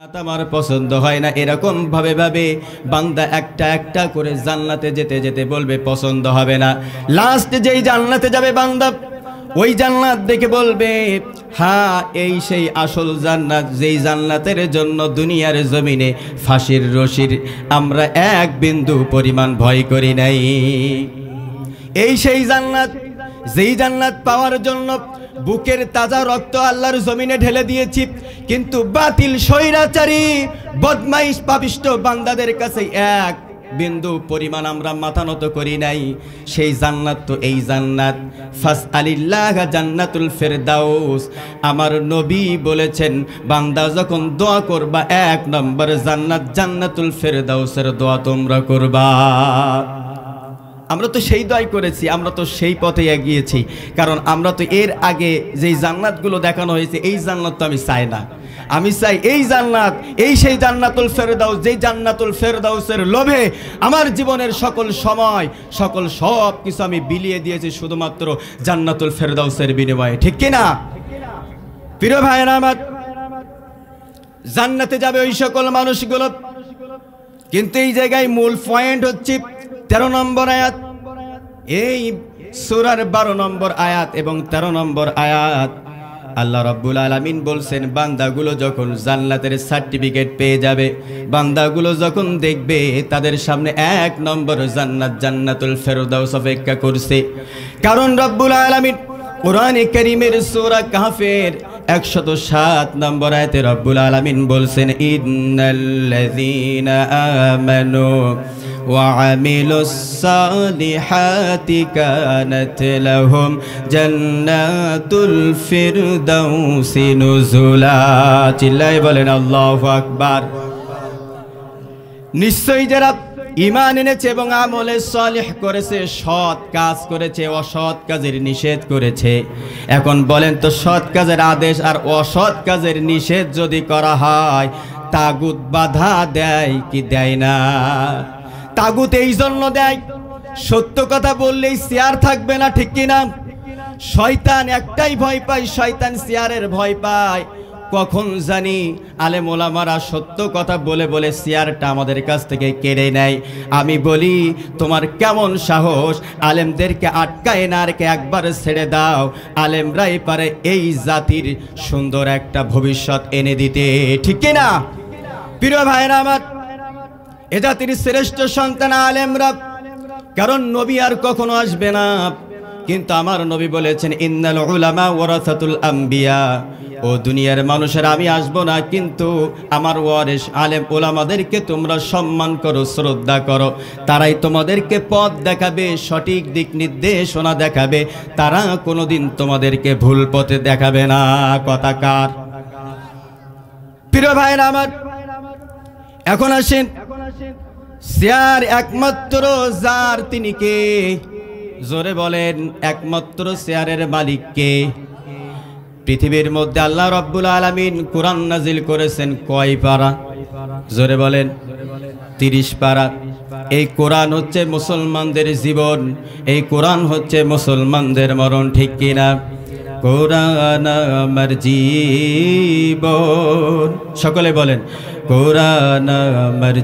আমার পছন্দ হয় না, এরকম ভাবে ভাবে বান্দা একটা একটা করে জান্নাতে যেতে যেতে বলবে পছন্দ হবে না। লাস্ট যেই জান্নাতে যাবে বান্দা, ওই জান্নাত দেখে বলবে হ্যাঁ এই সেই আসল জান্নাত, যেই জান্নাতের জন্য দুনিয়ার জমিনে ফাঁসির রশির আমরা এক বিন্দু পরিমাণ ভয় করি নাই। এই সেই জান্নাত, যেই জান্নাত পাওয়ার জন্য বুকের তাজা রক্ত আল্লাহর জমিনে ঢেলে দিয়েছি, কিন্তু বাতিল স্বৈরাচারী বদমাইশ পাপিষ্ট বান্দাদের কাছে এক বিন্দু পরিমাণ আমরা মাথা নত করি নাই। সেই জান্নাত তো এই জান্নাত, ফাসআলিল্লাহ জান্নাতুল ফেরদাউস। আমার নবী বলেছেন বান্দা যখন দোয়া করবা, এক নম্বর জান্নাত জান্নাতুল ফেরদাউসের দোয়া তোমরা করবা। আমরা তো সেই দোয়াই করেছি, আমরা তো সেই পথে এগিয়েছি, কারণ আমরা তো এর আগে যেই জান্নাতগুলো দেখানো হয়েছে এই জান্নাত তো আমি চাই না। আমি চাই এই জান্নাত, এই সেই জান্নাতুল ফেরদাউস, যেই জান্নাতুল ফেরদাউসের লোভে আমার জীবনের সকল সময় সকল সব কিছু আমি বিলিয়ে দিয়েছি শুধুমাত্র জান্নাতুল ফেরদাউসের বিনিময়ে, ঠিক কিনা? প্রিয় ভাইরা আমার, জান্নাতে যাবে ওই সকল মানুষগুলো, কিন্তু এই জায়গায় মূল পয়েন্ট হচ্ছে 13 নম্বর আয়াত, এই সূরার 12 নম্বর আয়াত এবং 13 নম্বর আয়াত। আল্লাহ রাব্বুল আলামিন বলছেন বান্দাগুলো যখন জান্নাতের সার্টিফিকেট পেয়ে যাবে, বান্দাগুলো যখন দেখবে তাদের সামনে এক নম্বর জান্নাত জান্নাতুল ফেরদাউস অপেক্ষা করছে। কারণ রাব্বুল আলামিন কোরআনে কারীমের সূরা কাহফের 107 নম্বর আয়াতে রাব্বুল আলামিন বলছেন ইন্নাল্লাযীনা আমানু وعملوا الصالحات كانت لهم جنات الفردوس نزلا। চিল্লায়ে বলেন আল্লাহু আকবার। নিশ্চয়ই যারা ঈমান এনেছে এবং আমলে সালেহ করেছে, সৎ কাজ করেছে, অসৎ কাজের নিষেধ করেছে। এখন বলেন তো, সৎ কাজের আদেশ আর অসৎ কাজের নিষেধ যদি করা হয়, তাগুত বাধা দেয় কি দেয় না? তাগুত এই জন্য দেয়, সত্য কথা বললেই চেয়ার থাকবে না, ঠিক কিনা? শয়তান একটাই ভয় পায়, শয়তান চেয়ারের ভয় পায়। কখন জানি আলেম ওলামারা সত্য কথা বলে বলে চেয়ারটা আমাদের কাছ থেকে কেড়ে নেয়। আমি বলি তোমার কেমন সাহস, আলেমদেরকে আটকায় না রেখে একবার ছেড়ে দাও, আলেমরাই পারে এই জাতির সুন্দর একটা ভবিষ্যৎ এনে দিতে, ঠিক কিনা? প্রিয় ভাইরা আমার, এ জাতির শ্রেষ্ঠ সন্তান আলেমরা, কারণ নবী আর কখনো আসবে না, কিন্তু আমার নবী বলেছেন ইন্নাল উলামা ওয়ারাসাতুল আম্বিয়া। ও দুনিয়ার মানুষের আমি আসবো না, কিন্তু আমার ওয়ারিস আলেম ওলামাদেরকে তোমরা সম্মান করো, শ্রদ্ধা করো। তারাই তোমাদেরকে পথ দেখাবে, সঠিক দিক নির্দেশনা দেখাবে, তারা কোনোদিন তোমাদেরকে ভুল পথে দেখাবে না। কথা কার? প্রিয় ভাইরা আমার, এখন আসেন, চেয়ার একমাত্র যার তিনি কে? জোরে বলেন, একমাত্র চেয়ারের মালিক কে? পৃথিবীর মধ্যে আল্লাহ রাব্বুল আলামিন কোরআন নাজিল করেছেন কয় পারা? জোরে বলেন, 30 পারা। এই কোরআন হচ্ছে মুসলমানদের জীবন, এই কোরআন হচ্ছে মুসলমানদের মরণ, ঠিক কিনা? কোরআন আমার জীবন, সকলে বলেন কোরআন আমার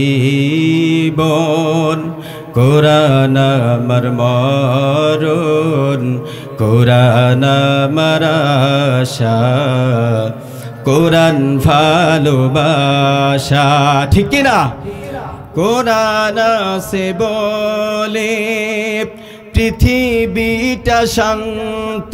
জীবন, কোরআন আমার মরণ, কোরআন আমার আশা, কোরআন ভালোবাসা, ঠিক কিনা? কোরআন আছে বলে পৃথিবীটা শান্ত,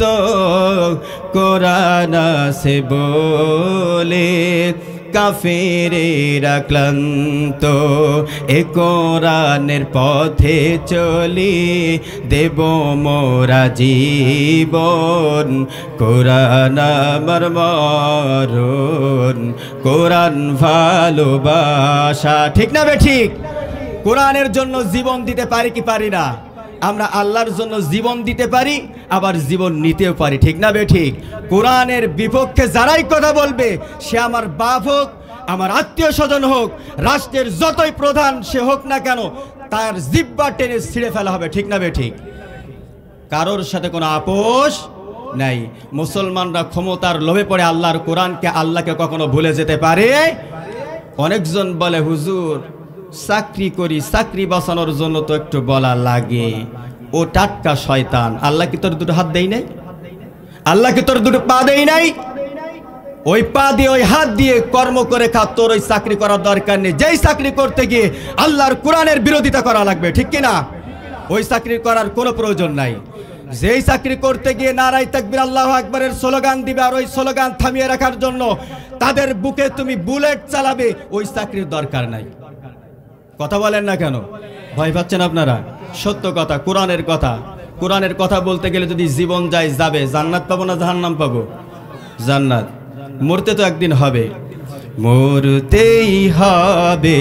কোরআন আছে বলে কাফেরেরা ক্লান্ত। এ কোরআনের পথে চলি দেব মোরা জীবন, কোরআন আমার মরণ, কোরআন ভালোবাসা, ঠিক না বে ঠিক? কোরআনের জন্য জীবন দিতে পারি কি পারি না? আমরা আল্লাহর জন্য জীবন দিতে পারি, আবার জীবন নিতেও পারি, ঠিক না বে ঠিক? কোরআনের বিপক্ষে যারাই কথা বলবে, সে আমার বাপ হোক, আমার আত্মীয় স্বজন হোক, রাষ্ট্রের যতই প্রধান সে হোক না কেন, তার জিহ্বা টেনে ছিঁড়ে ফেলা হবে, ঠিক না বে ঠিক? কারোর সাথে কোনো আপোষ নাই। মুসলমানরা ক্ষমতার লোভে পড়ে আল্লাহর কোরআনকে, আল্লাহকে কখনো ভুলে যেতে পারে অনেকজন বলে হুজুর চাকরি করি, চাকরি বাঁচানোর জন্য তো একটু বলা লাগে। ও টাটকা শয়তান। আল্লাহ কি তোর দুটো হাত দেই নাই? আল্লাহ কি তোর দুটো পা দেই নাই? ওই পা দিয়ে ওই হাত দিয়ে কর্ম করে খা, তোর ওই চাকরি করার দরকার নেই। যেই চাকরি করতে গিয়ে আল্লাহর কোরআনের বিরোধিতা করা লাগবে, ঠিক কিনা? ওই চাকরি করার কোনো প্রয়োজন নাই। যেই চাকরি করতে গিয়ে নারায়ে তাকবীর আল্লাহু আকবারের স্লোগান দিবে আর ওই স্লোগান থামিয়ে রাখার জন্য তাদের বুকে তুমি বুলেট চালাবে, ওই চাকরির দরকার নাই। কথা বলেন না কেন? ভয় পাচ্ছেন আপনারা? সত্য কথা, কোরআনের কথা। কোরআনের কথা বলতে গেলে যদি জীবন যায় যাবে, জান্নাত পাবো না জাহান্নাম পাবো? জান্নাত। মরতে তো একদিন হবে, মরতেই হবে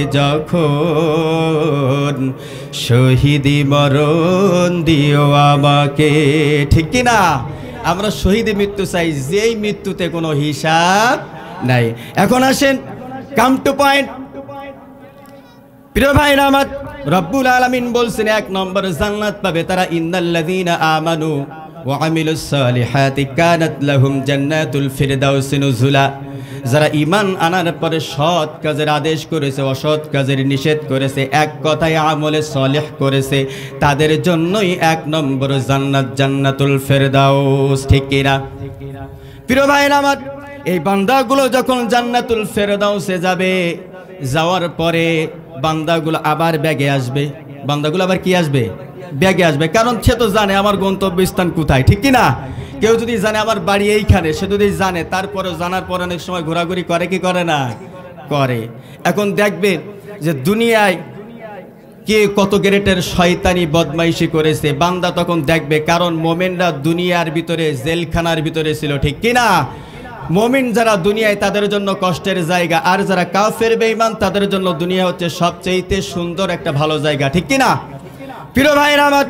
যখন, শহীদি মরণ দিও আমাকে, ঠিক কি না? আমরা শহীদি মৃত্যু চাই, যেই মৃত্যুতে কোনো হিসাব নাই। এখন আসেন কাম টু পয়েন্ট। প্রিয় ভাইরা আমার, রব্বুল আলামিন বলছেন 1 নম্বর জান্নাত পাবে তারা, ইন্নাল্লাযীনা আমানু ওয়া আমিলুস সালিহাতি কানাত লাহুম জান্নাতুল ফিরদাউসি নুজুলা। যারা ঈমান আনার পরে সৎ কাজের আদেশ করেছে, অসৎ কাজের নিষেধ করেছে, এক কথায় আমলে সালেহ করেছে, তাদের জন্যই 1 নম্বর জান্নাত, জান্নাতুল ফিরদাউস, ঠিক কি না? প্রিয় ভাইরা আমার, এই বান্দাগুলো যখন জান্নাতুল ফিরদাউসে যাবে, যাওয়ার পরে বান্দাগুলো আবার ব্যাগে আসবে। বান্দাগুলো আবার কি আসবে? ব্যাগে আসবে। কারণ সে তো জানে আমার গন্তব্যস্থান কোথায়, ঠিক কি না? কেউ যদি জানে আমার বাড়ি এইখানে, সে যদি জানে, তারপরে জানার পর অনেক সময় ঘোরাঘুরি করে কি করে না? করে। এখন দেখবে যে দুনিয়ায় কে কত গ্রেটের শয়তানি বদমাইশি করেছে, বান্দা তখন দেখবে। কারণ মোমেনরা দুনিয়ার ভিতরে জেলখানার ভিতরে ছিল, ঠিক কি না? মুমিন যারা দুনিয়ায় তাদের জন্য কষ্টের জায়গা, আর যারা কাফের বেঈমান তাদের জন্য দুনিয়া হচ্ছে সবচেয়ে সুন্দর একটা ভালো জায়গা, ঠিক কি না? প্রিয় ভাইরা আমার,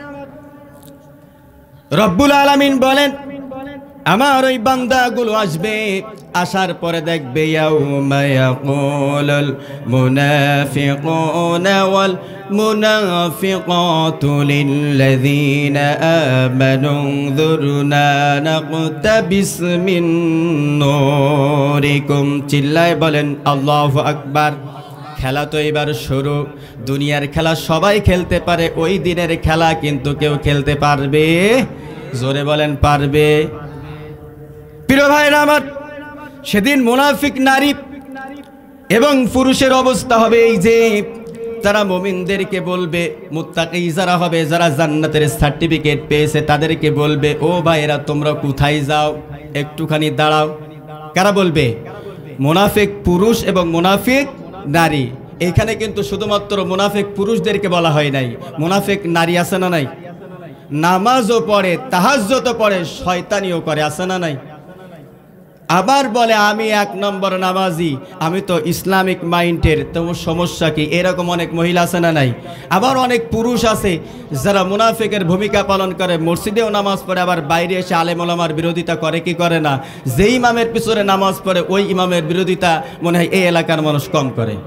রব্বুল আলামিন বলেন আমার ওই বান্দাগুলো আসবে, আসার পরে দেখবে ইয়াউমা ইয়াকুলুল মুনাফিকুনা ওয়াল মুনাফিকাতু লিল্লাযীনা আমানু যুরনা নাকতাবিস মিন নূরিকুম। চিল্লায় বলেন আল্লাহু আকবার। খেলা তো এবার শুরু। দুনিয়ার খেলা সবাই খেলতে পারে, ওই দিনের খেলা কিন্তু কেউ খেলতে পারবে? জোরে বলেন পারবে? প্রিয় ভাইরা আমার, সেদিন মুনাফিক নারী এবং পুরুষের অবস্থা হবে এই যে, তারা মুমিনদেরকে বলবে, মুত্তাকি যারা হবে, যারা জান্নাতের সার্টিফিকেট পেয়েছে তাদেরকে বলবে, ও ভাইরা তোমরা কোথায় যাও, একটুখানি দাঁড়াও। কারা বলবে? মুনাফিক পুরুষ এবং মুনাফিক নারী। এখানে কিন্তু শুধুমাত্র মুনাফিক পুরুষদেরকে বলা হয় নাই, মুনাফিক নারী আছে না নাই? নামাজও পড়ে, তাহাজ্জুদও পড়ে, শয়তানিও করে, আছে না নাই? আবার বলে আমি 1 নম্বর নামাজি, আমি তো ইসলামিক মাইন্ডের, তোমার সমস্যা কি? এরকম অনেক মহিলা আছে না নাই? আবার অনেক পুরুষ আছে যারা মুনাফিকের ভূমিকা পালন করে, মসজিদেও নামাজ পড়ে, আবার বাইরে এসে আলেম ওলামার বিরোধিতা করে কি করে না? যেই ইমামের পিছনে নামাজ পড়ে ওই ইমামের বিরোধিতা মনে হয় এই এলাকার মানুষ কম করে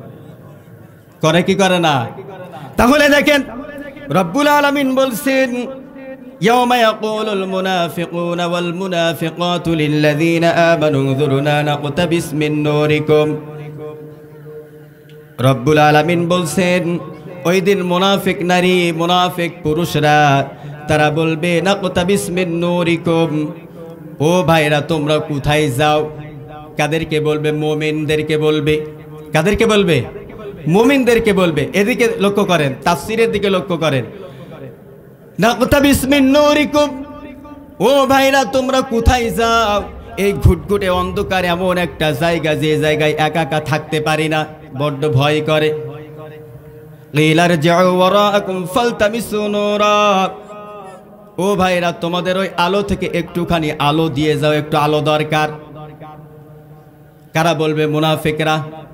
কি করে না? তাহলে দেখেন রব্বুল আলামিন বলছেন يوم يقول المنافقون والمنافقات للذين آمنوا انظرنا نقتبس من نوركم। রব্বুল আলামিন বলছেন ওই দিন মুনাফিক নারী মুনাফিক পুরুষরা তারা বলবে নাকতাবিস মিন নূরিকুম, ও ভাইরা তোমরা কোথায় যাও? কাদেরকে বলবে? মুমিনদেরকে বলবে। কাদেরকে বলবে? মুমিনদেরকে বলবে। এদিকে লক্ষ্য করেন, তাফসীরের দিকে লক্ষ্য করেন। নাকতাবিস মিন নূরিকুম, ও ভাইরা তোমরা কোথায় যাও? এই ঘুটঘুটে অন্ধকার এমন একটা জায়গা, যে জায়গায় একা একা থাকতে পারি না, বড্ড ভয় করে। কিলার জাউ ওয়ারাকুম ফালতামিসু নূরা, ও ভাইরা তোমাদের ওই আলো থেকে একটুখানি আলো দিয়ে যাও, একটু আলো দরকার। কারা বলবে? মুনাফিকরা।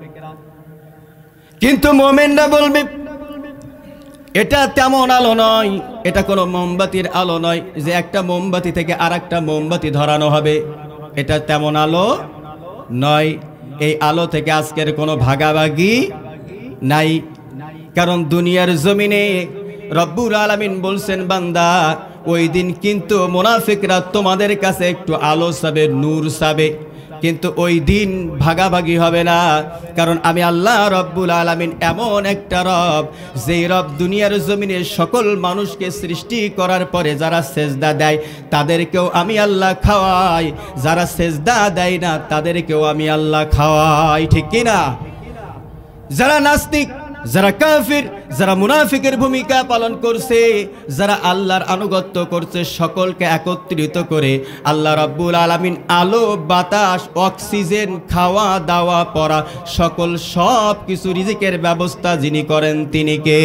কিন্তু মুমিনরা বলবে এটা তেমন আলো নয়, এটা কোনো মোমবাতির আলো নয় যে একটা মোমবাতি থেকে আরেকটা মোমবাতি ধরানো হবে, এটা তেমন আলো নয়। এই আলো থেকে আজকের কোনো ভাগাভাগি নাই। কারণ দুনিয়ার জমিনে রব্বুল আলামিন বলছেন বান্দা ওই দিন কিন্তু মুনাফিকরা তোমাদের কাছে একটু আলো চাবে, নূর চাবে। কিন্তু ওই দিন ভাগাভাগি হবে না, কারণ আমি আল্লাহ রব্বুল আলামিন এমন একটা রব, যেই রব দুনিয়ার জমিনে সকল মানুষকে সৃষ্টি করার পরে যারা সেজদা দেয় তাদেরকেও আমি আল্লাহ খাওয়াই, যারা সেজদা দেয় না তাদেরকেও আমি আল্লাহ খাওয়াই। ঠিক কিনা? যারা নাস্তিক, যারা কাফির, যারা মুনাফিকের ভূমিকা পালন করছে, যারা আল্লাহর আনুগত্য করছে, সকলকে একত্রিত করে আল্লাহ রাব্বুল আলামিন আলো, বাতাস, অক্সিজেন, খাওয়া দাওয়া, পড়া, সকল সব কিছু রিজিকের ব্যবস্থা যিনি করেন তিনি কে?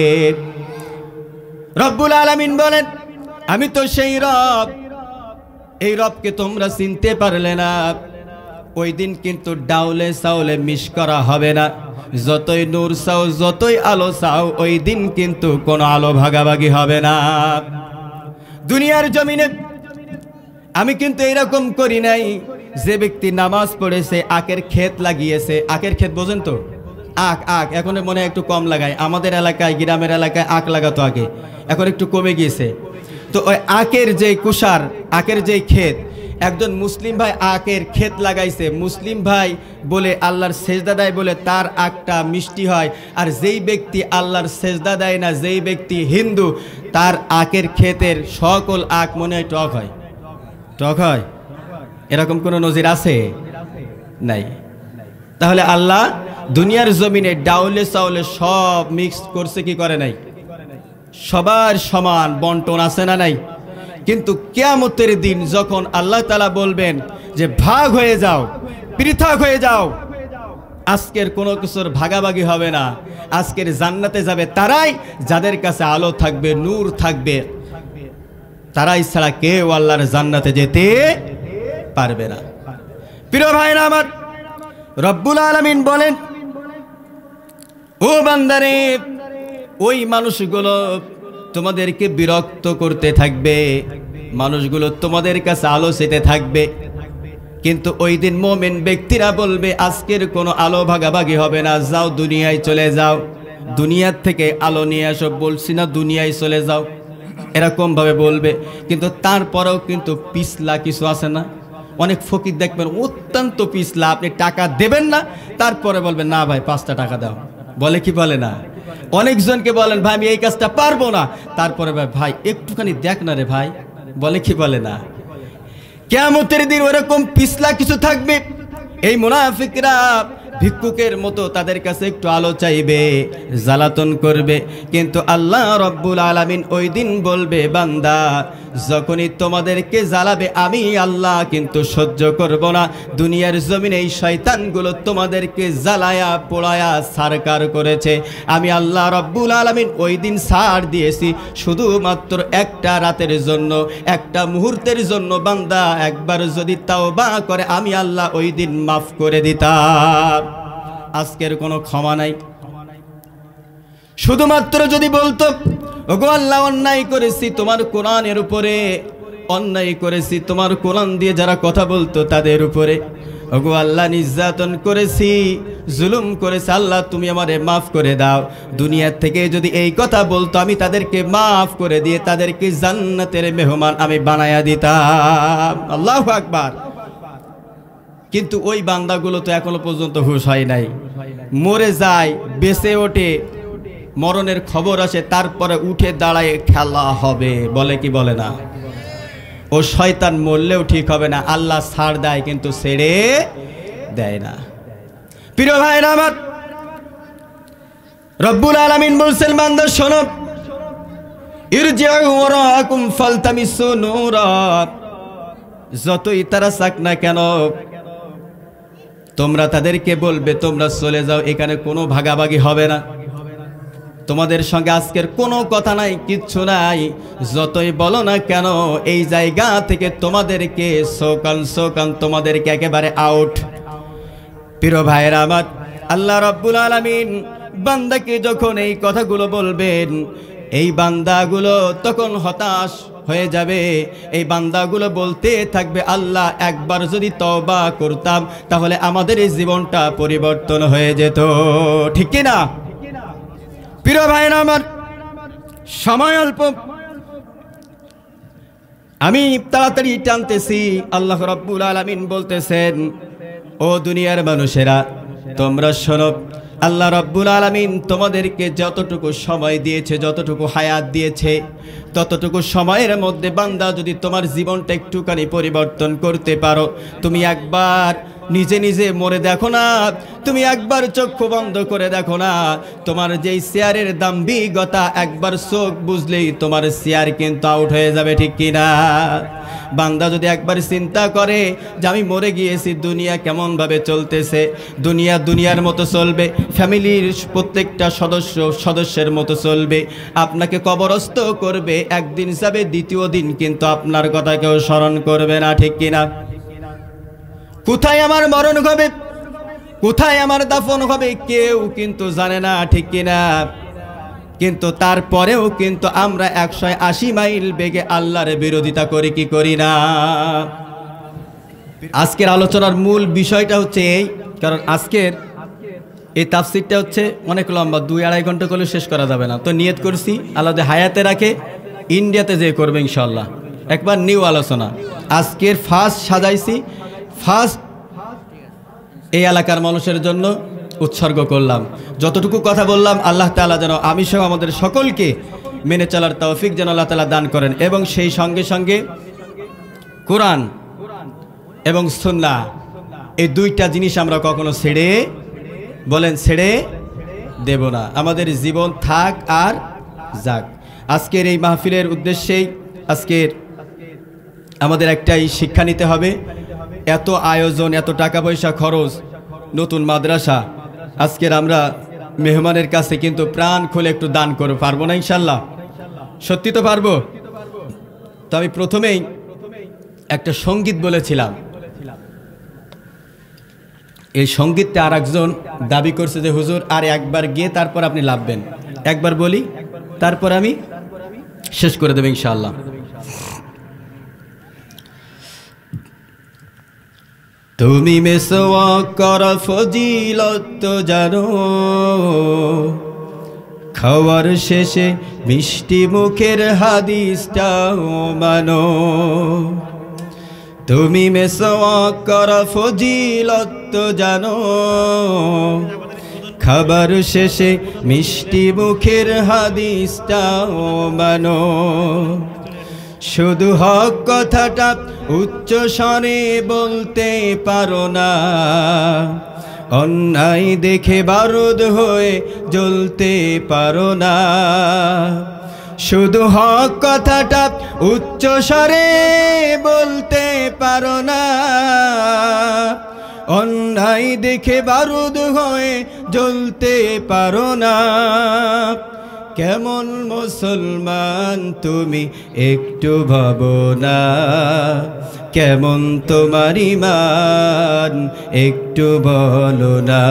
রব্বুল আলামিন বলেন, আমি তো সেই রব। এই রবকে তোমরা চিনতে পারলে না। ওই দিন কিন্তু ডাউলে চাউলে মিশ করা হবে না। যতই নূর চাও, যতই আলো চাও, ওই দিন কিন্তু কোনো আলো ভাগাভাগি হবে না। দুনিয়ার জমিনে আমি কিন্তু এরকম করি নাই, যে ব্যক্তি নামাজ পড়েছে, আখের ক্ষেত লাগিয়েছে। আখের ক্ষেত বোঝেন তো? আখ এখন মনে হয় একটু কম লাগায়। আমাদের এলাকায়, গ্রামের এলাকায় আখ লাগাতো আগে, এখন একটু কমে গিয়েছে। তো ওই আখের যে কুষার, আখের যে ক্ষেত, একজন মুসলিম ভাই আখের ক্ষেত লাগাইছে। মুসলিম ভাই বলে আল্লাহর সেজদা দেয় বলে তার আখটা মিষ্টি হয়, আর যেই ব্যক্তি আল্লাহর সেজদা দেয় না, যেই ব্যক্তি হিন্দু, তার আখের ক্ষেতের সকল আখ মনে হয় টক হয়। টক হয়? এরকম কোনো নজির আছে? নাই। তাহলে আল্লাহ দুনিয়ার জমিনে ডাউলে চাউলে সব মিক্স করছে কি করে নাই? সবার সমান বন্টন আছে না নাই? কিন্তু কিয়ামতের দিন যখন আল্লাহ তাআলা বলবেন যে ভাগ হয়ে যাও, পৃথক হয়ে যাও, আজকের কোনো কিছুর ভাগাভাগি হবে না। আজকের জান্নাতে যাবে তারাই যাদের কাছে আলো থাকবে, নূর থাকবে। তারাই ছাড়া কেউ আল্লাহর জান্নাতে যেতে পারবে না। প্রিয় ভাইরা আমার, রব্বুল আলামিন বলেন, ও বান্দারে, ওই মানুষগুলো তোমাদেরকে বিরক্ত করতে থাকবে, মানুষগুলো তোমাদের কাছে আলো চেতে থাকবে, কিন্তু ওই দিন মুমিন ব্যক্তিরা বলবে আজকের কোনো আলো ভাগাভাগি হবে না, যাও দুনিয়ায় চলে যাও, দুনিয়ার থেকে আলো নিয়ে আসো। বলছি না দুনিয়ায় চলে যাও, এরকম ভাবে বলবে। কিন্তু তারপরেও কিন্তু পিছলা কিছু আছে না? অনেক ফকির দেখবেন অত্যন্ত পিছলা, আপনি টাকা দেবেন না, তারপরে বলবেন না ভাই 5টা টাকা দাও। বলে কি বলে না? অনেকজনকে বলেন ভাই আমি এই কাজটা পারবো না, তারপরে ভাই একটুখানি দেখ না রে ভাই। বলে কি বলে না? কিয়ামতের দিন ওরকম পিছলা কিছু থাকবে। এই মুনাফিকরা ভিক্ষুকের মতো তাদের কাছে একটু আলো চাইবে, জ্বালাতন করবে, কিন্তু আল্লাহ রব্বুল আলামিন ওই দিন বলবে, বান্দা যখনই তোমাদেরকে জ্বালাবে আমি আল্লাহ কিন্তু সহ্য করব না। দুনিয়ার জমিনে এই শয়তানগুলো তোমাদেরকে জ্বালায়া পোড়ায়া সারকার করেছে, আমি আল্লাহ রব্বুল আলামিন ওই দিন ছাড় দিয়েছি শুধুমাত্র একটা রাতের জন্য, একটা মুহূর্তের জন্য। বান্দা একবার যদি তাওবা করে আমি আল্লাহ ওই দিন মাফ করে দিতাম। আজকের কোনো ক্ষমা নাই। শুধুমাত্র যদি বলতো ওগো আল্লাহ অন্যায় করেছি তোমার কোরআনের উপরে, অন্যায় করেছি তোমার কোরআন দিয়ে যারা কথা বলতো তাদের উপরে, ওগো আল্লাহ নির্যাতন করেছি, জুলুম করেছি, আল্লাহ তুমি আমারে মাফ করে দাও, দুনিয়ার থেকে যদি এই কথা বলতো আমি তাদেরকে মাফ করে দিয়ে তাদেরকে জান্নাতের মেহমান আমি বানায়া দিতাম। আল্লাহু আকবার। কিন্তু ওই বান্দাগুলো তো এখনো পর্যন্ত হুঁশ হয় নাই, মরে যায়, বেঁচে ওঠে, মরণের খবর আসে, তারপরে উঠে দাঁড়ায় খেলা হবে। বলে কি বলে না? ও শয়তান মরলেও ঠিক হবে না, আল্লাহ ছাড় দেয় কিন্তু ছেড়ে দেয় না। প্রিয় ভাইরা আমার, রব্বুল আলামিন বলছেন বান্দা শোনো, ইরজিউ ওয়ারাকুম ফালতামিসু নূরা, যতই তারা চাক না কেন তোমরা তাদেরকে বলবে তোমরা চলে যাও, এখানে কোনো ভাগাভাগি হবে না, তোমাদের সঙ্গে আজকের কোনো কথা নাই, কিচ্ছু নাই, যতই বলো না কেন এই জায়গা থেকে তোমাদেরকে সোকান তোমাদেরকে একেবারে আউট। প্রিয় ভাইরা আমার, আল্লাহ রাব্বুল আলামিন বান্দাকে যখন এই কথাগুলো বলবেন, এই বান্দাগুলো তখন হতাশ হয়ে যাবে। এই বান্দাগুলো বলতে থাকবে আল্লাহ একবার যদি তওবা করতাম তাহলে আমাদের এই জীবনটা পরিবর্তন হয়ে যেত। ঠিক কি না? প্রিয় ভাইরা আমার, সময় অল্প, আমি তাড়াতাড়ি টানতেছি। আল্লাহ রাব্বুল আলামিন বলতেছেন ও দুনিয়ার মানুষেরা তোমরা শোনো, আল্লাহ রাব্বুল আলামিন তোমাদেরকে যতটুকু সময় দিয়েছে, যতটুকু হায়াত দিয়েছে, ততটুকু সময়ের মধ্যে বান্দা যদি তোমার জীবনটা একটুখানি পরিবর্তন করতে পারো, তুমি একবার নিজে নিজে মরে দেখো না, তুমি একবার চক্ষু বন্ধ করে দেখো না, তোমার যেই শেয়ারের দাম্ভিকতা একবার চোখ বুঝলেই তোমার শেয়ার কিন্তু আউট হয়ে যাবে, ঠিক কিনা? বান্দা যদি একবার চিন্তা করে যে আমি মরে গিয়েছি, দুনিয়া কেমনভাবে চলতেছে, দুনিয়ার মতো চলবে, ফ্যামিলির প্রত্যেকটা সদস্যের মতো চলবে, আপনাকে কবরস্থ করবে, একদিন যাবে, দ্বিতীয় দিন কিন্তু আপনার কথা কেউ স্মরণ করবে না, ঠিক কিনা? কোথায় আমার মরণ হবে, কোথায় আমার দাফন হবে কেউ কিন্তু জানে না, ঠিক কিনা? কিন্তু তারপরেও কিন্তু আমরা 180 মাইল বেগে আল্লাহর বিরোধিতা করি কি করি না? আজকের আলোচনার মূল বিষয়টা হচ্ছে এই, কারণ আজকের এই তাফসিরটা হচ্ছে অনেক লম্বা, 2-2.5 ঘন্টা করলে শেষ করা যাবে না। তো নিয়ত করছি আল্লাহ হায়াতে রাখে ইন্ডিয়াতে যে করবে ইনশাল্লাহ, একবার নিউ আলোচনা। আজকের ফার্স্ট সাজাইছি, ফার্স্ট এই এলাকার মানুষের জন্য উৎসর্গ করলাম। যতটুকু কথা বললাম আল্লাহ তাআলা যেন আমি সহ আমাদের সকলকে মেনে চলার তৌফিক যেন আল্লাহ তাআলা দান করেন, এবং সেই সঙ্গে সঙ্গে কোরআন এবং সুন্নাহ এই দুইটা জিনিস আমরা কখনো ছেড়ে দেব না। আমাদের জীবন থাক আর যাক। আজকের এই মাহফিলের উদ্দেশ্যেই আজকের আমাদের একটাই শিক্ষা নিতে হবে। এত আয়োজন, এত টাকা পয়সা খরচ, নতুন মাদ্রাসা, আজকের আমরা মেহমানের কাছে কিন্তু প্রাণ খুলে একটু দান করে পারবো না ইনশাল্লাহ? সত্যি তো পারবো। তো আমি প্রথমেই একটা সঙ্গীত বলেছিলাম, এই সঙ্গীতটা আর একজন দাবি করছে যে হুজুর আর একবার গিয়ে তারপর আপনি লাভবেন, একবার বলি তারপর আমি শেষ করে দেব ইনশাআল্লাহ। তুমি মেসওয়াক করা ফজিলত জানো, খাওয়ার শেষে মিষ্টি মুখের হাদিসটাও মানো। তুমি মেসওয়াক করা ফজিলত জানো, খাবার শেষে মিষ্টি মুখের হাদিসটাও মানো। শুধু হক কথাটা উচ্চ স্বরে বলতে পারো না, অন্যায় দেখে বারুদ হয়ে জ্বলতে পারো না। শুধু হক কথাটা উচ্চ স্বরে বলতে পারো না, অন্যায় দেখে বারুদ হয়ে জ্বলতে পারো না। কেমন মুসলমান তুমি একটু ভাবো না, কেমন তোমার ঈমান একটু বলো না।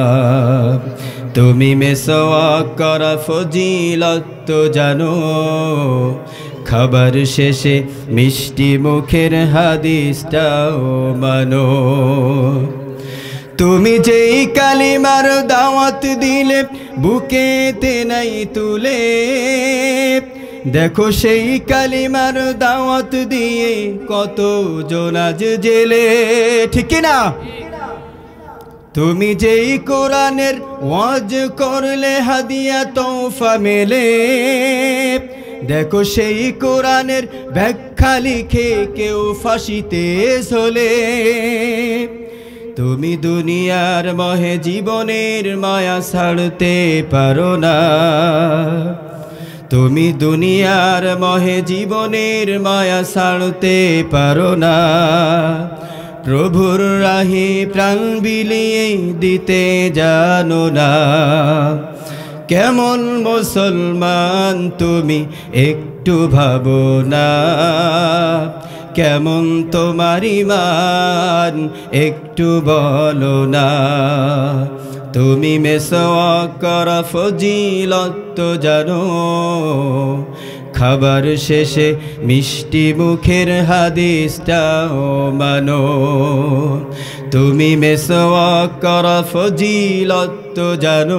তুমি মেসওয়াক করা ফজিলত জানো, খাবার শেষে মিষ্টি মুখের হাদিসটাও মানো। তুমি যেই কালিমার দাওয়াত দিলে বুকেতে নাই তুলে, দেখো সেই কালিমার দাওয়াত দিয়ে কত জন আজ জেলে, ঠিক না? তুমি যেই কোরআনের ওয়াজ করলে হাদিয়া তোফা মেলে, দেখো সেই কোরআনের ব্যাখ্যা লিখে কেউ ফাঁসিতে ঝোলে। তুমি দুনিয়ার মহে জীবনের মায়া ছাড়তে পারো না, তুমি দুনিয়ার মহে জীবনের মায়া ছাড়তে পারো না। প্রভুর রাহে প্রাণ বিলিয়ে দিতে জানো না, কেমন মুসলমান তুমি একটু ভাবো না। কেমন তোমার ঈমান একটু বলো না। তুমি মেসওয়াক করা ফজিলত জানো, খাবার শেষে মিষ্টি মুখের হাদিসটাও মানো। তুমি মেসওয়াক করা ফজিলত জানো,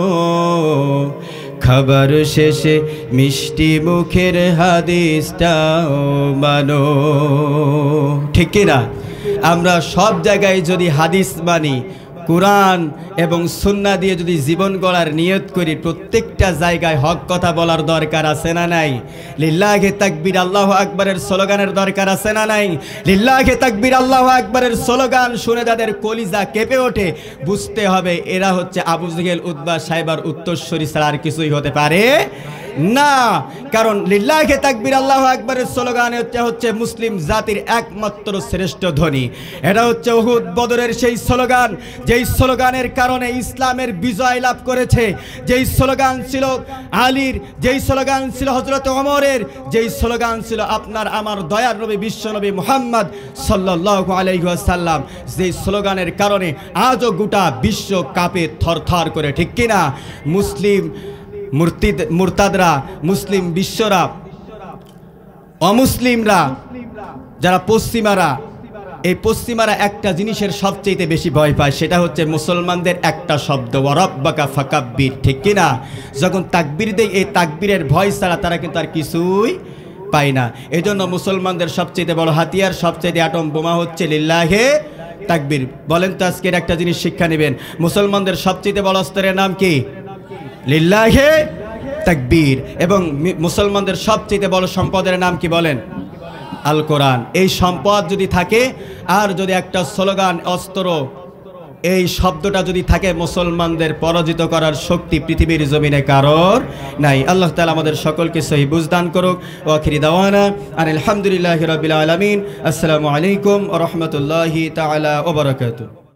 খাবার শেষে মিষ্টি মুখের হাদিসটাও মানো, ঠিক না? আমরা সব জায়গায় যদি হাদিস মানি, কুরআন এবং সুন্নাহ দিয়ে যদি জীবন গড়ার নিয়ত করি, প্রত্যেকটা জায়গায় হক কথা বলার দরকার আছে না নাই? লিল্লাহি তাকবীর আল্লাহু আকবারের স্লোগানের দরকার আছে না নাই? লিল্লাহি তাকবীর আল্লাহু আকবারের স্লোগান শুনে যাদের কলিজা কেঁপে ওঠে, বুঝতে হবে এরা হচ্ছে আবু জেহেল, উতবা, সাইবার উত্তরসূরি ছাড়া আর কিছুই হতে পারে না। কারণ লিল্লাহি তাকবীর আল্লাহু আকবারের স্লোগান হচ্ছে মুসলিম জাতির একমাত্র শ্রেষ্ঠ ধ্বনি। এটা হচ্ছে উহুদ, বদরের সেই স্লোগান, যেই স্লোগানের কারণে ইসলামের বিজয় লাভ করেছে, যেই স্লোগান ছিল আলীর, যেই স্লোগান ছিল হযরত ওমরের, যেই স্লোগান ছিল আপনার আমার দয়ার নবী বিশ্বনবী মুহাম্মদ সাল্লাল্লাহু আলাইহি ওয়াসাল্লাম, যেই স্লোগানের কারণে আজও গোটা বিশ্ব কাঁপে থরথর করে, ঠিক কিনা? মুসলিম মুরতাদরা, মুসলিম বিশ্বরা, অমুসলিমরা, যারা পশ্চিমারা, এই পশ্চিমারা একটা জিনিসের সবচেয়ে বেশি ভয় পায়, সেটা হচ্ছে মুসলমানদের একটা শব্দ, ওয়ারাব্বাকা ফাকাব্বির, ঠিক কিনা? যখন তাকবীর দেয়, এই তাকবীরের ভয় ছাড়া তারা কিন্তু আর কিছুই পায় না। এই জন্য মুসলমানদের সবচেয়ে বড় হাতিয়ার, সবচেয়ে অ্যাটম বোমা হচ্ছে লিল্লাহি তাকবীর। বলেন তো আজকের একটা জিনিস শিক্ষা নেবেন, মুসলমানদের সবচেয়ে বড় অস্ত্রের নাম কি? লিল্লাহি তাকবীর। এবং মুসলমানদের সবচেয়ে বড় সম্পদের নাম কি বলেন? আল কোরআন। এই সম্পদ যদি থাকে, আর যদি একটা স্লোগান, অস্ত্র, এই শব্দটা যদি থাকে, মুসলমানদের পরাজিত করার শক্তি পৃথিবীর জমিনে কারোর নাই। আল্লাহ তাআলা আমাদের সকলকে সহি বুঝদান করুক। ওয়া আখিরি দাওয়ানা আলহামদুলিল্লাহি রাব্বিল আলামিন। আসসালামু আলাইকুম ওয়া রাহমাতুল্লাহি তাআলা ওয়া বারাকাতুহু।